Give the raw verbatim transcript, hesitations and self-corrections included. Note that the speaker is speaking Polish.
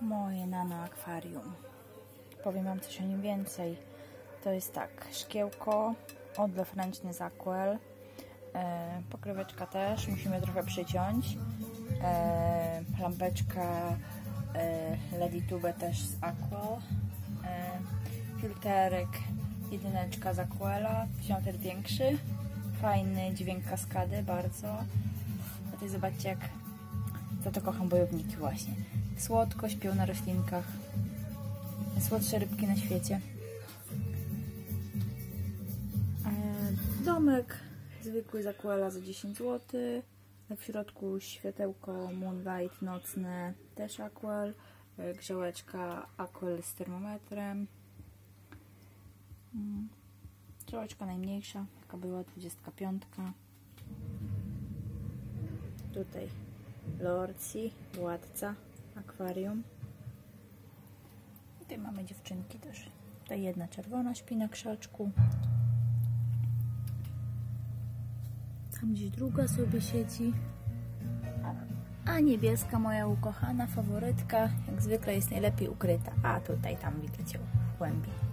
Moje nano akwarium. Powiem wam coś o nim więcej. To jest tak, szkiełko, odlew ręczny z Aquel, e, pokryweczka też, musimy trochę przyciąć, e, lampeczka e, L E D tube też z Aquel, e, filterek, jedyneczka z Aquela, filtr większy, fajny dźwięk kaskady bardzo. A tutaj zobaczcie, jak za to kocham bojowniki właśnie. Słodko śpią na roślinkach. Słodsze rybki na świecie. E, domek zwykły z Aquela za dziesięć złotych. W środku światełko Moonlight nocne, też Aquel. E, grzałeczka Aquel z termometrem. Mm. Grzałeczka najmniejsza, jaka była, dwudziestka piątka. Tutaj Lorci, władca akwarium. Tutaj mamy dziewczynki też. Tutaj jedna czerwona śpi na krzaczku. Tam gdzieś druga sobie siedzi. A niebieska, moja ukochana faworytka, jak zwykle jest najlepiej ukryta. A tutaj, tam widać ją w głębi.